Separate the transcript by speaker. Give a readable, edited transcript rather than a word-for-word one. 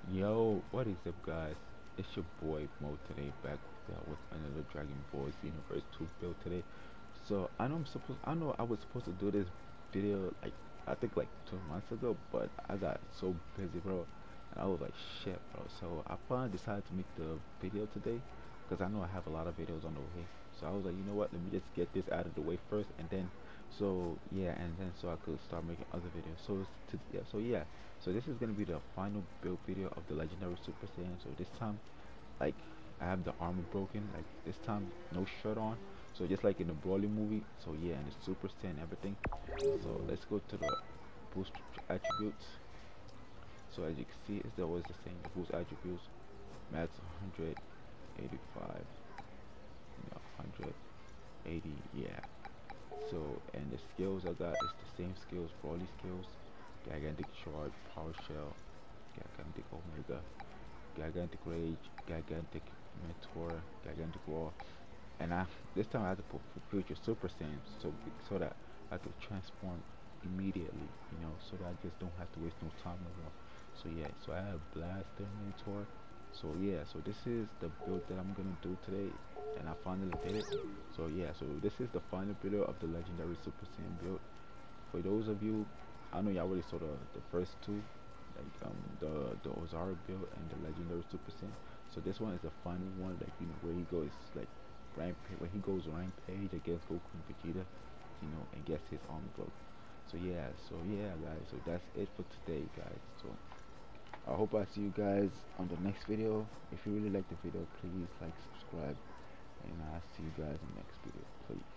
Speaker 1: Yo, what is up, guys? It's your boy Mo today, back with another Dragon Ball Xenoverse 2 build today. So I know I was supposed to do this video like I think like 2 months ago, but I got so busy, bro, and I was like, shit, bro. So I finally decided to make the video today because I know I have a lot of videos on the way. So I was like, you know what? Let me just get this out of the way first, and then so yeah, and then so I could start making other videos. So this is gonna be the final build video of the legendary Super Saiyan. So this time, like, I have the armor broken. Like this time, no shirt on. So just like in the Broly movie. So yeah, and the Super Saiyan and everything. So let's go to the boost attributes. So as you can see, it's always the same. The boost attributes, max 185, 180, yeah. So and the skills I got is the same skills, Broly skills. Gigantic Charge, Power Shell, Gigantic Omega, Gigantic Rage, Gigantic Mentor, Gigantic Raw, and this time I had to put Future Super Saiyan so that I could transform immediately, so that I just don't have to waste no time no more. So yeah, so I have Blaster Mentor. So yeah, so this is the build that I'm gonna do today, and I finally did it. So yeah, so this is the final video of the legendary Super Saiyan build. For those of you, I know y'all already saw the first two, like the Ozaru build and the legendary Super Saiyan. So this one is the final one, like where he goes like rampage, where he goes rampage against Goku and Vegeta, and gets his arm broke. So yeah, guys. So that's it for today, guys. So I hope I see you guys on the next video. If you really like the video, please like, subscribe, and I'll see you guys in the next video. Please.